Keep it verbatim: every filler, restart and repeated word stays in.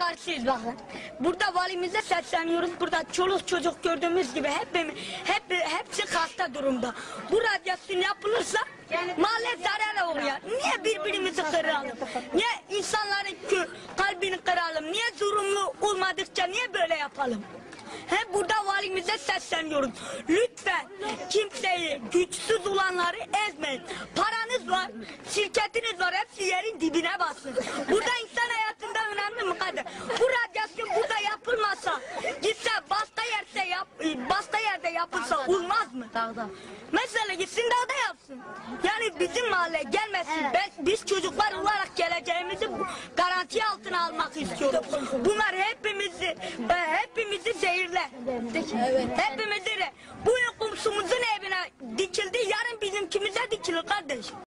karşıyız bakın. Burada valimize sesleniyoruz. Burada çoluk çocuk gördüğümüz gibi hep, hep hepsi hasta durumda. Bu radyasyon yapılırsa mahalle zarar oluyor. Niye birbirimizi kıralım? Niye insanların kalbini kıralım? Niye zorunlu olmadıkça niye böyle yapalım? He, burada valimize sesleniyoruz. Lütfen kimseyi, güçsüz olanları ezmeyin. Paranız var, şirketiniz var, hepsi yerin dibine basın. Burada insan hayatında önemli mi kadar? Bu radyasyon burada yapılmasa, gitse basta yerde yap, basta yerde yapılsa olmaz mı? Dağda. Mesela gitsin dağda yapsın. Yani bizim mahalle gelmesin. Evet. Ben, biz çocuklar olarak geleceğimizi garanti altına almak istiyoruz. Bunlar hepimizi, hepimizi zehirler. Evet. Hepimizi de. Bu komşumuzun evine dikildi, yarın bizimkimize dikilir kardeş.